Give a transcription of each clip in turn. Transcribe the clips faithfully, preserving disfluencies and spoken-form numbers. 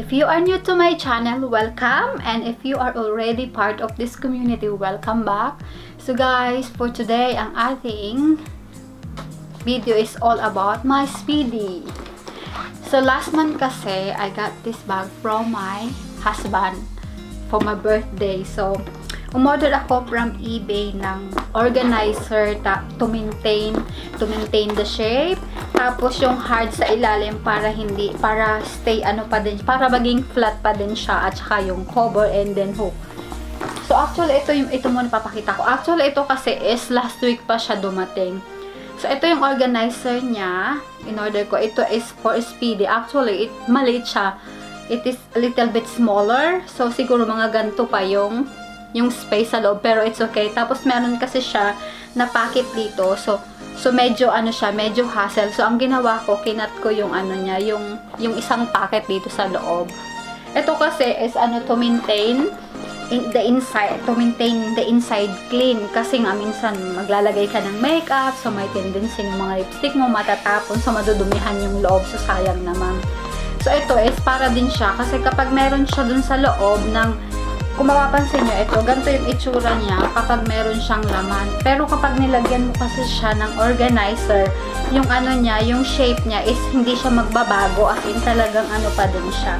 If you are new to my channel, welcome. And if you are already part of this community, welcome back. So guys, for today, ang ating video is all about my Speedy. So last month kasi, I got this bag from my husband for my birthday. So, umorder ako from eBay ng organizer ta to maintain to maintain the shape. Tapos yung hard sa ilalim para hindi para stay ano pa din, para maging flat pa din siya, at saka yung cover and then hook. So actually ito yung ito muna papakita ko. Actually ito kasi is last week pa siya dumating. So ito yung organizer niya. In order ko, ito is for Speedy. Actually it maliit siya. It is a little bit smaller. So siguro mga ganito pa yung yung space sa loob, pero it's okay. Tapos meron kasi siya na packet dito. So so medyo ano siya, medyo hassle. So ang ginawa ko, kinat ko yung ano niya, yung yung isang packet dito sa loob. Ito kasi is ano to maintain in the inside, to maintain the inside clean. Kasi nga minsan maglalagay ka ng makeup, so may tendency ng mga lipstick mo matatapon, so madudumihan yung loob, so sayang naman. So ito is para din siya kasi kapag meron siya dun sa loob ng, kung mapapansin nyo, ito, ganito yung itsura niya kapag meron siyang laman. Pero kapag nilagyan mo kasi siya ng organizer, yung ano niya, yung shape niya is hindi siya magbabago, as in talagang ano pa din siya.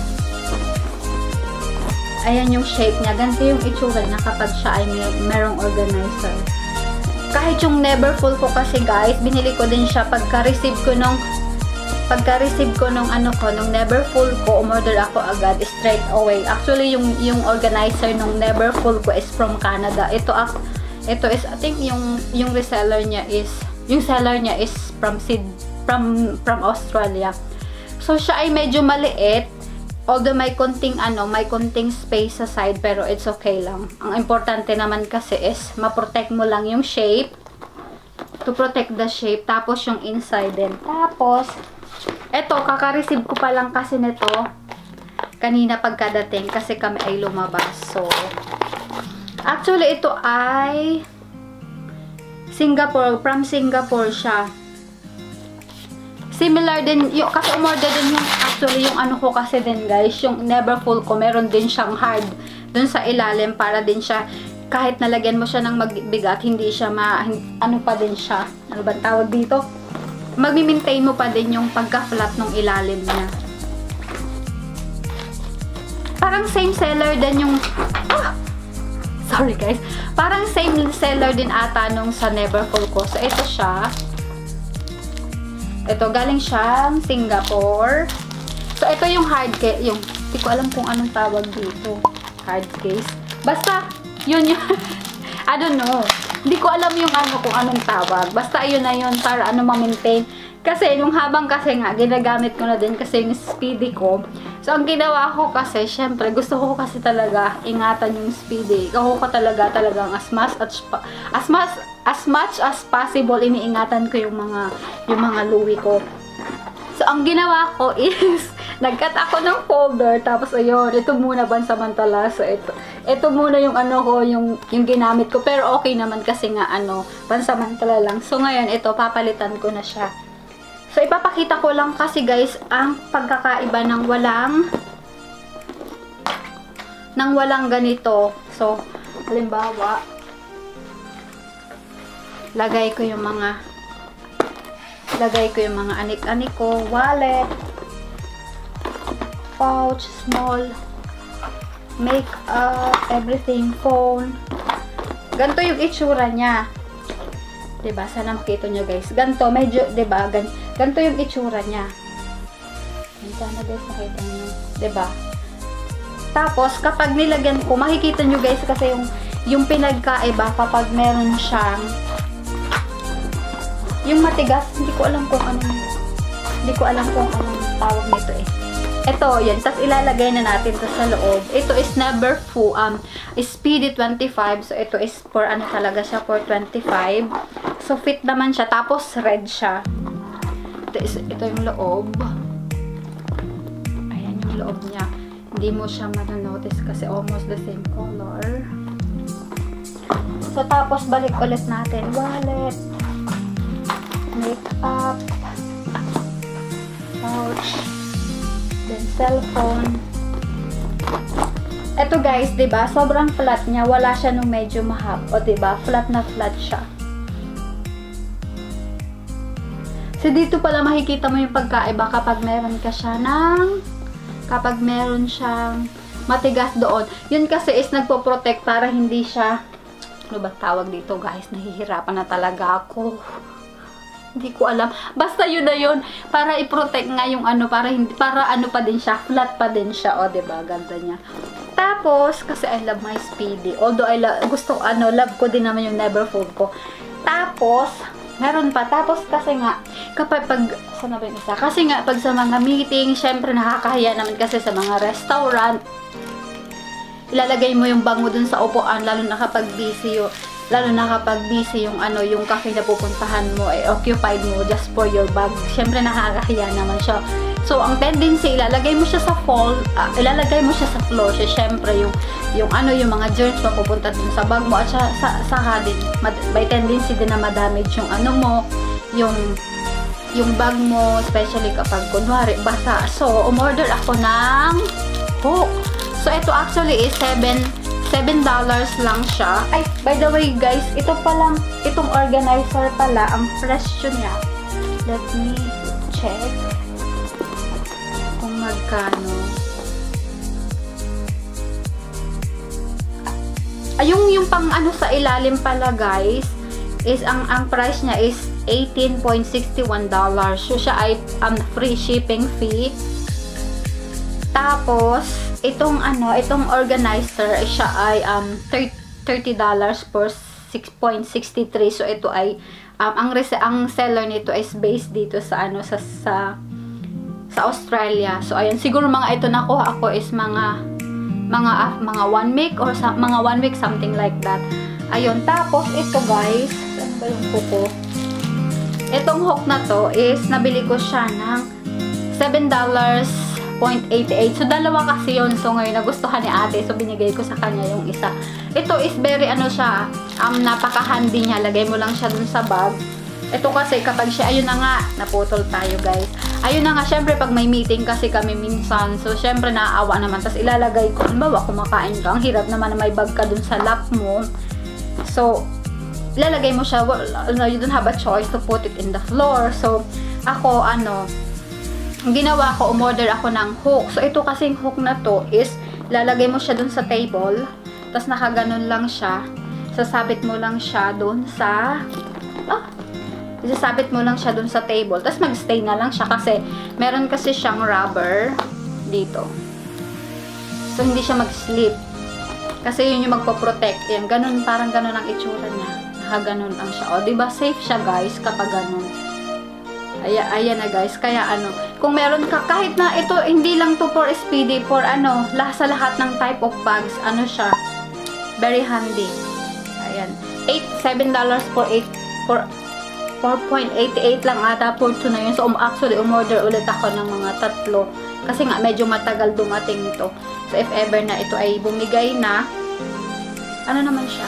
Ayan yung shape niya. Ganito yung itsura niya kapag siya ay may merong organizer. Kahit yung never full ko kasi guys, binili ko din siya pagka-receive ko nung pagka-receive ko nung ano ko, nung never full ko, umorder ako agad straight away. Actually, yung yung organizer nung never full ko is from Canada. Ito ah, ito is I think yung yung reseller niya is yung seller niya is from Sid from from Australia. So siya ay medyo maliit. Although may konting ano, may konting space sa side, pero it's okay lang. Ang importante naman kasi is ma-protect mo lang yung shape. To protect the shape, tapos yung inside din. Tapos eto, kaka-receive ko pa lang kasi nito kanina pagkadating kasi kami ay lumabas. So, actually, ito ay Singapore, from Singapore siya. Similar din, yung, kasi umorder din yung, actually, yung ano ko kasi din guys, yung never full ko, meron din siyang hard dun sa ilalim para din siya, kahit nalagyan mo siya ng magbigat, hindi siya ma, ano pa din siya, ano ba tawag dito? Magmi-maintain mo pa din yung pagka-flat ng ilalim niya. Parang same seller din yung ah! Sorry guys. Parang same seller din ata nung sa Neverfull ko. So ito siya. Ito galing siyang Singapore. So ito yung hard case, yung hindi ko alam kung anong tawag dito. Hard case. Basta yun yung I don't know. Hindi ko alam yung ano kung anong tawag. Basta ayun na yun para ano ma-maintain. Kasi nung habang kasi nga, ginagamit ko na din kasi yung Speedy ko. So, ang ginawa ko kasi, syempre, gusto ko kasi talaga ingatan yung Speedy. Ako ko talaga talagang as much as, as much as much as possible, iniingatan ko yung mga yung mga Louis ko. So, ang ginawa ko is nag-cut ako ng folder, tapos ayun, ito muna pansamantala. So, ito, ito muna yung ano ko, yung, yung ginamit ko. Pero okay naman kasi nga, ano, pansamantala lang. So, ngayon, ito, papalitan ko na siya. So, ipapakita ko lang kasi guys, ang pagkakaiba ng walang, ng walang ganito. So, halimbawa, lagay ko yung mga, lagay ko yung mga anik-anik ko, wallet, pouch, small, makeup, everything, phone. Ganito yung itsura niya. Diba? Sana makita nyo guys. Ganito, medyo, diba? Gan ganito yung itsura niya. Sana guys, makita nyo. Diba? Tapos, kapag nilagyan ko, makikita nyo guys kasi yung, yung pinagkaiba kapag meron siyang yung matigas, hindi ko alam kung anong hindi ko alam kung anong tawag nito eh. Ito, yan. Tapos ilalagay na natin ito sa loob. Ito is never full. Um, Speedy twenty-five. So, ito is for ano talaga siya, for twenty-five. So, fit naman siya. Tapos, red siya. Ito, is, ito yung loob. Ayan yung loob niya. Hindi mo siya manonotice kasi almost the same color. So, tapos, balik ulit natin. Wallet. Makeup. Pouch. Then, cellphone. Ito guys, diba? Sobrang flat niya. Wala siya nung medyo mahab. O diba? Flat na flat siya. So, dito pala makikita mo yung pagkaiba kapag meron ka siya ng kapag meron siyang matigas doon. Yun kasi is nagpo-protect para hindi siya, ano ba tawag dito guys? Nahihirapan na talaga ako. Hindi ko alam. Basta yun na yun. Para i-protect nga yung ano, para hindi, para ano pa din siya, flat pa din siya. O, diba? Ganda niya. Tapos, kasi I love my Speedy. Although, I love, gusto, ano, love ko din naman yung never fold ko. Tapos, meron pa. Tapos, kasi nga, kapag, pag, saan na ba yung isa? Kasi nga, pag sa mga meeting, syempre, nakakahiya naman kasi sa mga restaurant, ilalagay mo yung bag mo dun sa upuan, lalo na kapag busy yung, lalo na kapag busy yung ano, yung cafe na pupuntahan mo, eh, occupied mo just for your bag. Syempre, nakakahiya naman siya. So, ang tendency, ilalagay mo siya sa fall, uh, ilalagay mo siya sa floor. So, syempre, yung, yung ano, yung mga germs mapupunta dun sa bag mo, at sa, sa, saka din, by tendency din na madamage yung ano mo, yung, yung bag mo, especially kapag, kunwari, basa. So, umorder ako ng hook. So, ito actually is seven dollars lang siya. Ay, by the way, guys, ito palang, itong organizer pala, ang presyo niya. Let me check kung magkano. Ay, yung, yung pang ano sa ilalim pala, guys, is, ang, ang price niya is eighteen point six one dollars. So, siya ay um, free shipping fee. Tapos, itong ano, itong organizer, siya ay um, thirty dollars for six point six three. So, ito ay, um, ang, ang seller nito is based dito sa, ano, sa, sa, sa Australia. So, ayun, siguro mga ito nakuha ako is mga, mga, uh, mga one week or sa, mga one week, something like that. Ayun, tapos, ito guys, saan ba yung kuko? Itong hook na to is, nabili ko siya ng seven dollars point eight eight. So, dalawa kasi yun. So, ngayon, nagustuhan ni ate. So, binigay ko sa kanya yung isa. Ito is very, ano siya, um, napaka-handy niya. Lagay mo lang siya dun sa bag. Ito kasi, kapag siya, ayun na nga, naputol tayo, guys. Ayun na nga, syempre, pag may meeting kasi kami minsan, so, syempre, naaawa naman. Tapos, ilalagay ko, halimbawa, kumakain ka. Ang hirap naman na may bag ka dun sa lap mo. So, ilalagay mo siya, well, no, you don't have a choice to put it in the floor. So, ako, ano, ang ginawa ko, umorder ako ng hook. So, ito kasing hook na to is, lalagay mo siya dun sa table, tapos nakaganon lang siya. Sasabit mo lang siya dun sa, ah, sasabit mo lang siya dun sa table, tapos magstay na lang siya kasi, meron kasi siyang rubber dito. So, hindi siya mag-slip. Kasi yun yung magpo-protect. Yan, ganun, parang ganun ang itsura niya. Nakaganon lang siya. O, diba, safe siya, guys, kapag ganun. Ayan, ayan na guys, kaya ano, kung meron ka, kahit na ito, hindi lang to for Speedy, for ano, lahat sa lahat ng type of bags, ano siya, very handy. Ayan, seven dollars for eight, for four point eight eight lang ata for two na yun. So, um, actually, umorder ulit ako ng mga tatlo, kasi nga, medyo matagal dumating ito. So, if ever na ito ay bumigay na, ano naman siya?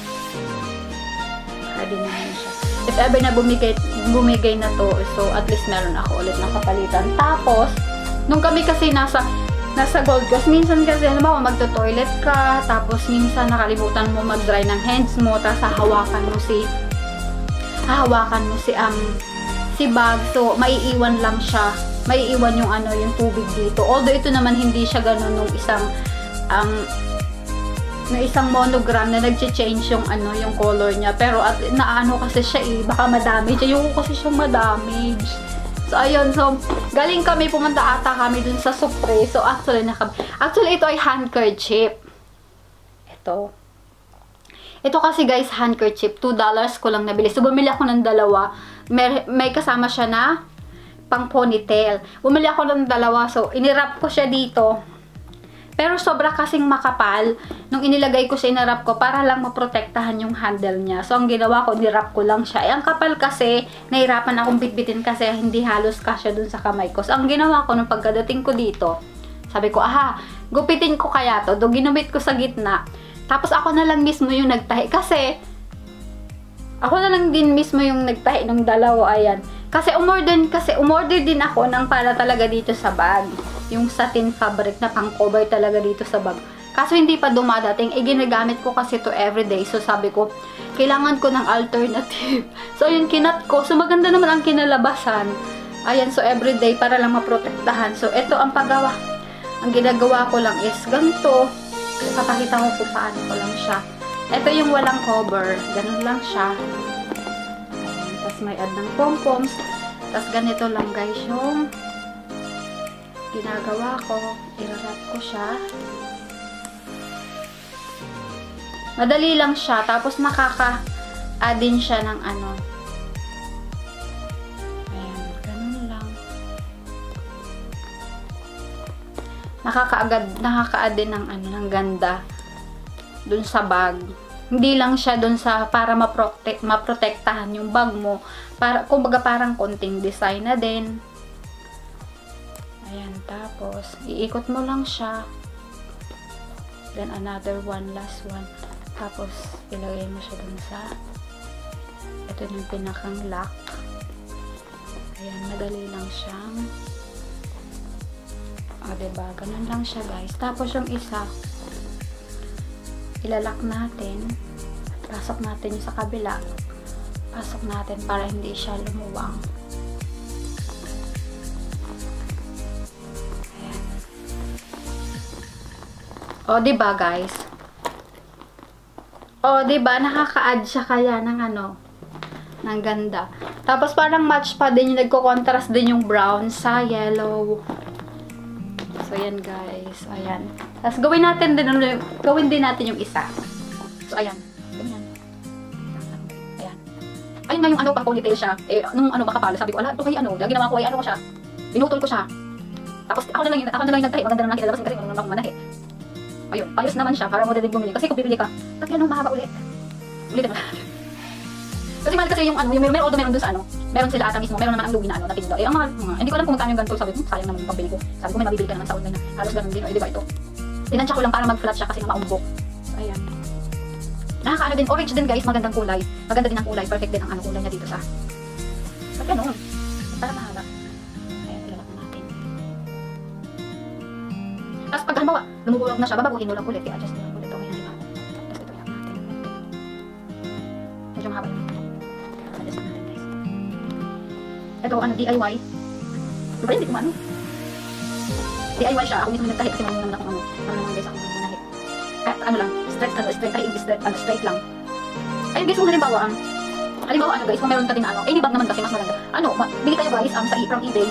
Ready naman siya. If ever na bumigay, bumigay na to, so at least meron ako ulit na kapalitan. Tapos, nung kami kasi nasa, nasa Gold Coast, minsan kasi, alam mo, magto-toilet ka, tapos minsan nakalimutan mo mag-dry ng hands mo, tapos hahawakan mo si, hahawakan mo si, um, si bag, so maiiwan lang siya, maiiwan yung ano, yung tubig dito. Although ito naman hindi siya ganun nung isang, um, na isang monogram na nagche-change yung ano, yung color niya. Pero at naano kasi siya eh, baka madamage. Ayoko kasi siyang madamage. So ayun, so galing kami, pumunta ata kami dun sa Supre. So actually, naka, actually ito ay handkerchief. Ito. Ito kasi guys, handkerchief. two dollars ko lang nabili. So bumili ako ng dalawa. May, may kasama siya na pang ponytail. Bumili ako ng dalawa. So inirap ko siya dito. Pero sobra kasing makapal nung inilagay ko sa inarap ko para lang maprotektahan yung handle niya. So, ang ginawa ko, nirap ko lang siya. Eh, ang kapal kasi, nahirapan akong bitbitin kasi hindi halos kasya dun sa kamay ko. So, ang ginawa ko nung pagkadating ko dito, sabi ko, aha, gupitin ko kaya to. Do, ginumit ko sa gitna. Tapos, ako na lang mismo yung nagtahi. Kasi, ako na lang din mismo yung nagtahi ng dalawa. Ayan. Kasi, umorder, kasi umorder din ako ng para talaga dito sa bag. yung satin fabric na pang cover talaga dito sa bag. Kaso hindi pa dumadating, eh ginagamit ko kasi to everyday. So sabi ko, kailangan ko ng alternative. So yun, kinat ko. So maganda naman ang kinalabasan. Ayan, so everyday para lang maprotektahan. So ito ang paggawa. Ang ginagawa ko lang is ganito. Papakita ko kung paano ko lang siya. Ito yung walang cover. Ganun lang siya. Ayan, tapos may add ng pom-poms. Tapos ganito lang guys yung ginagawa ko. I-wrap ko siya. Madali lang siya. Tapos makaka-add din siya ng ano. Ayan. Ganun lang. Nakaka-agad, nakaka-add din ng ano, ng ganda. Dun sa bag. Hindi lang siya dun sa para ma-protect, ma-protektahan yung bag mo. Para, kumbaga parang konting design na din. Ayan. Tapos, iikot mo lang siya. Then another one, last one. Tapos, ilagay mo siya dun sa ito yung pinakang lock. Ayan, madali lang siyang o, diba? Ganun lang siya, guys. Tapos, yung isa ilalak natin. Pasok natin yung sa kabila. Pasok natin para hindi siya lumuwang. Ayan. O, diba, guys? O, diba, nakaka-add siya kaya ng ano, ng ganda. Tapos, parang match pa din yung nagko-contrast din yung brown sa yellow. So, ayan, guys. Ayan. Tapos, gawin natin din, gawin din natin yung isa. So, ayan. Ganyan. Ayan. Ayun nga yung ano, pang ponytail siya. Eh, nung ano, makapalo, sabi ko, ala, ito kay ano, ginawa ko ay ano ko siya. Pinutol ko siya. Tapos, ako na lang yun, ako na lang yung nagtahi. Maganda na nakilala kasi kasi marunong akong manahi. Ayun, ayos naman siya para mo din bumili. Kasi kung bibili ka, kasi ano, mahaba ulit. Ulitin mo na. Kasi mahal kasi yung ano, yung meron, although meron dun sa ano, meron sila ata mismo, meron naman ang lugi na ano, na tinda. Eh, ang mahal, mga, hindi ko alam kung magkano yung ganito. Sabi ko, sayang naman yung pambili ko. Sabi ko, may mabibili ka naman sa online na. Halos ganun din, o, di ba ito? Tinansya ko lang para mag-flat siya kasi nga maumbok. So, ayan. Nakakaano din, orange din guys, magandang kulay. Maganda din ang kulay, perfect din ang ano kulay niya dito sa. Pag ganun, para mahaba. Ayan, ilalak na natin. Tapos pag halimbawa, lumugulog na siya, babaguhin mo lang ulit, i-adjust mo lang ulit. Okay na, diba? Tapos ito ilak natin. Medyo mahaba yun. Adjust natin guys. Ito, ano, D I Y. Diba hindi ko maano? D I Y siya, ako mismo nagtahi kasi marunong naman akong ano. Ano naman guys, ako naman nahi. Kahit ano lang, straight, ano, straight, kahit straight, ano, straight lang. Ayun guys, kung halimbawa, ang, halimbawa ano guys, kung meron ka din na ano, any bag naman kasi mas maganda. Ano, ma bili kayo guys, um, sa from eBay.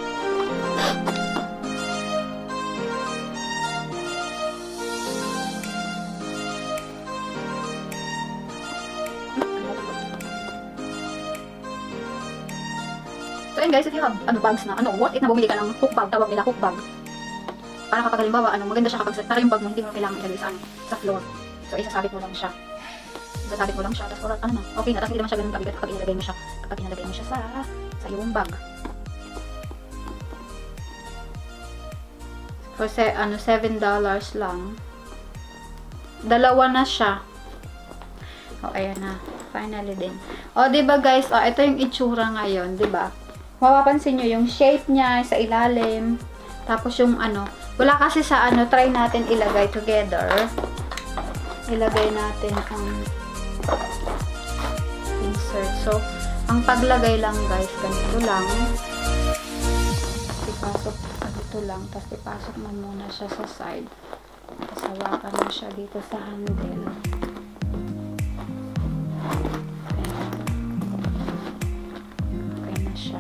So ayun guys, if you have ano, bags na, ano, worth it na bumili ka ng hook bag, tawag nila hook bag. Para kapag halimbawa, ano, maganda siya kapag, para yung bag mo, hindi mo kailangan ilagay sa, ano, sa floor. So, isasabit mo lang siya. Isasabit mo lang siya, tapos, ano na, okay na, tapos hindi naman siya ganun kabigat kapag ilagay mo siya, kapag inalagay mo siya sa, sa iyong bag. For, se, ano, seven dollars lang. Dalawa na siya. O, oh, ayan na. Finally din. O, oh, diba guys, o, oh, ito yung itsura ngayon, diba? Mapapansin nyo yung shape niya sa ilalim. Tapos yung ano, wala kasi sa ano, try natin ilagay together. Ilagay natin ang insert. So, ang paglagay lang guys, ganito lang. Ipasok dito lang. Tapos ipasok mo muna siya sa side. Tapos hawakan mo siya dito sa handle. Okay na siya.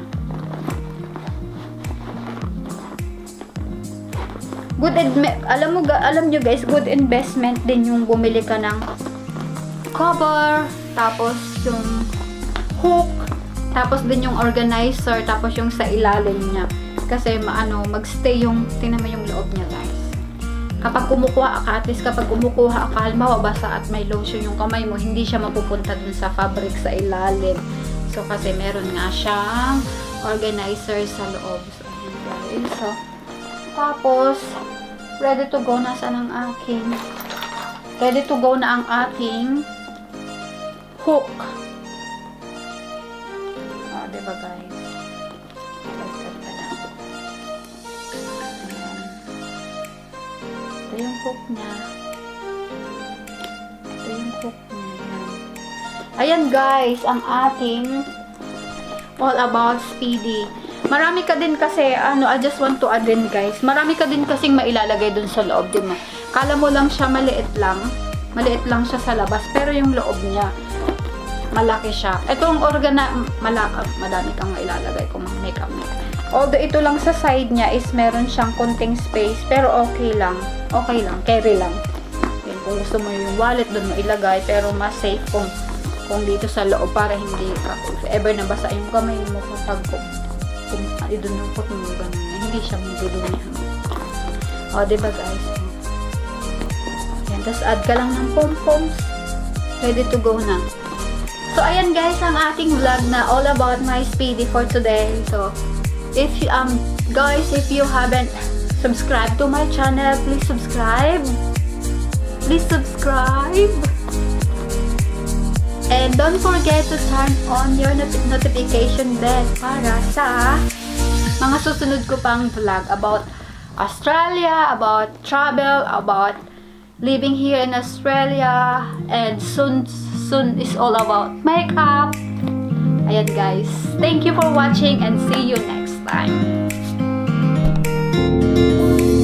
Good alam mo alam nyo guys, good investment din yung bumili ka ng cover, tapos yung hook, tapos din yung organizer, tapos yung sa ilalim niya. Kasi maano, magstay yung, tingnan mo yung loob niya guys. Kapag kumukuha ka, at least kapag kumukuha ka, halimbawa basa at may lotion yung kamay mo, hindi siya mapupunta dun sa fabric sa ilalim. So kasi meron nga siyang organizer sa loob. So, ayan guys. So, tapos, ready to go na sa ng aking, ready to go na ang aking hook. O, oh, diba guys? hook niya. Ito yung hook niya. Yan. Ayan guys, ang ating all about Speedy. Marami ka din kasi, ano, I just want to add din guys, marami ka din kasing mailalagay dun sa loob, di ba? Kala mo lang siya maliit lang, maliit lang siya sa labas, pero yung loob niya, malaki siya. Itong organa, malaka, madami kang mailalagay kung makeup niya. Although ito lang sa side niya is meron siyang konting space, pero okay lang, okay lang, carry lang. Yan, kung gusto mo yung wallet dun mo ilagay, pero mas safe kung, kung dito sa loob para hindi ka, if ever nabasa yung kamay mo kapag kung kung idunukot mo ganun na, hindi siya madudumihan. O, diba guys? Yan, tapos add ka lang ng pom-poms. Ready to go na. So, ayan guys, ang ating vlog na all about my Speedy for today. So, if you, um, guys, if you haven't subscribed to my channel, please subscribe. Please subscribe. And don't forget to turn on your not notification bell para sa mga susunod ko pang vlog about Australia, about travel, about living here in Australia, and soon, soon is all about makeup. Ayan guys, thank you for watching and see you next time.